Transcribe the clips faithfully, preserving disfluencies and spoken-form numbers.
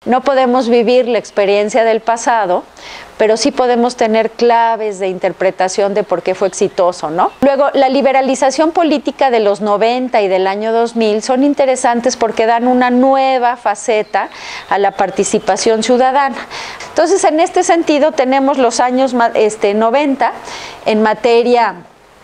No podemos vivir la experiencia del pasado, pero sí podemos tener claves de interpretación de por qué fue exitoso, ¿no? Luego, la liberalización política de los noventa y del año dos mil son interesantes porque dan una nueva faceta a la participación ciudadana. Entonces, en este sentido, tenemos los años este, noventa en materia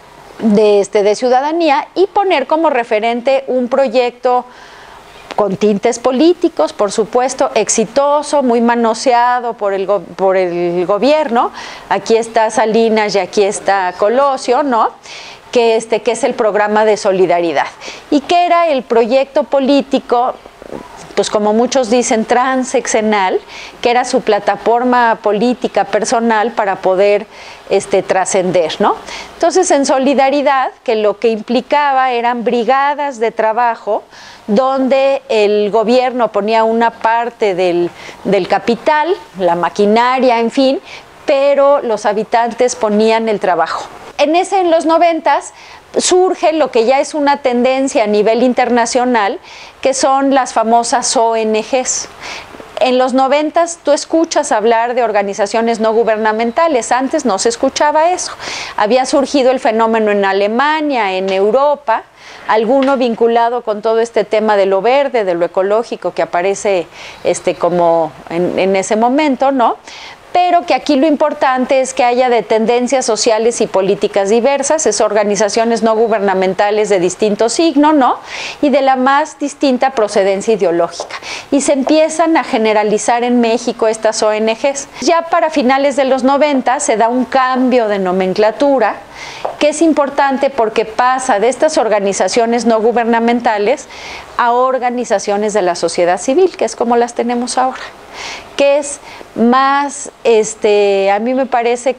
de, este, de ciudadanía y poner como referente un proyecto con tintes políticos, por supuesto, exitoso, muy manoseado por el, go por el gobierno. Aquí está Salinas y aquí está Colosio, ¿no? Que, este, que es el programa de solidaridad. Y que era el proyecto político, pues como muchos dicen, transeccional, que era su plataforma política personal para poder este, trascender, ¿no? Entonces, en solidaridad, que lo que implicaba eran brigadas de trabajo donde el gobierno ponía una parte del, del capital, la maquinaria, en fin, pero los habitantes ponían el trabajo. En ese, en los noventas, surge lo que ya es una tendencia a nivel internacional, que son las famosas O N Ges. En los noventas tú escuchas hablar de organizaciones no gubernamentales, antes no se escuchaba eso. Había surgido el fenómeno en Alemania, en Europa, alguno vinculado con todo este tema de lo verde, de lo ecológico que aparece este, como en, en ese momento, ¿no? Pero que aquí lo importante es que haya de tendencias sociales y políticas diversas, es organizaciones no gubernamentales de distinto signo, ¿no? Y de la más distinta procedencia ideológica. Y se empiezan a generalizar en México estas O N Ges. Ya para finales de los noventa se da un cambio de nomenclatura, que es importante porque pasa de estas organizaciones no gubernamentales a organizaciones de la sociedad civil, que es como las tenemos ahora, que es más, este, a mí me parece,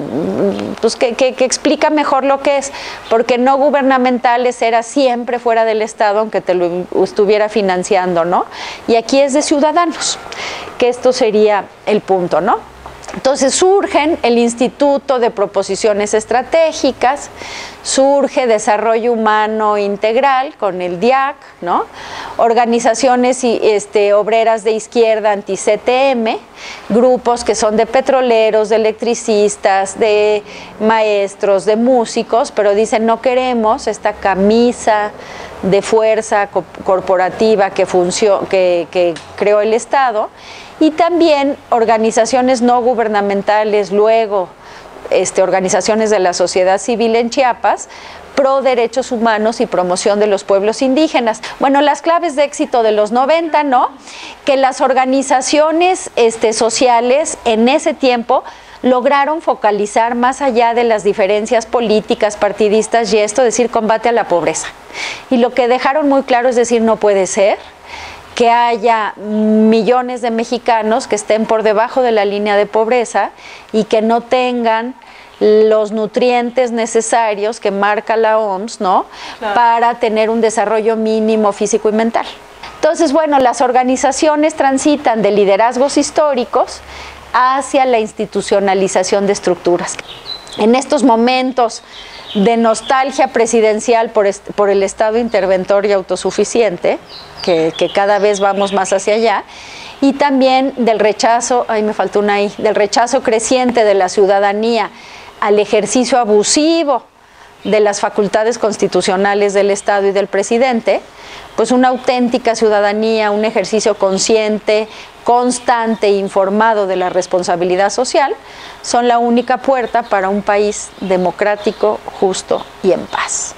pues que, que, que explica mejor lo que es, porque no gubernamentales era siempre fuera del Estado, aunque te lo estuviera financiando, ¿no? Y aquí es de ciudadanos, que esto sería el punto, ¿no? Entonces surgen el Instituto de Proposiciones Estratégicas, surge Desarrollo Humano Integral con el D I A C, ¿no? Organizaciones este, obreras de izquierda anti-C T M, grupos que son de petroleros, de electricistas, de maestros, de músicos, pero dicen no queremos esta camisa de fuerza co corporativa que, que, que creó el Estado. Y también organizaciones no gubernamentales, luego este, organizaciones de la sociedad civil en Chiapas, pro derechos humanos y promoción de los pueblos indígenas. Bueno, las claves de éxito de los noventa, ¿no? Que las organizaciones este, sociales en ese tiempo lograron focalizar más allá de las diferencias políticas, partidistas y esto, decir combate a la pobreza. Y lo que dejaron muy claro es decir, no puede ser que haya millones de mexicanos que estén por debajo de la línea de pobreza y que no tengan los nutrientes necesarios que marca la O M S, ¿no? Claro. Para tener un desarrollo mínimo físico y mental. Entonces, bueno, las organizaciones transitan de liderazgos históricos hacia la institucionalización de estructuras. En estos momentos de nostalgia presidencial por, por el Estado interventor y autosuficiente, que, que cada vez vamos más hacia allá, y también del rechazo, ay me faltó una ahí, del rechazo creciente de la ciudadanía al ejercicio abusivo de las facultades constitucionales del Estado y del presidente, pues una auténtica ciudadanía, un ejercicio consciente, constante e informado de la responsabilidad social, son la única puerta para un país democrático, justo y en paz.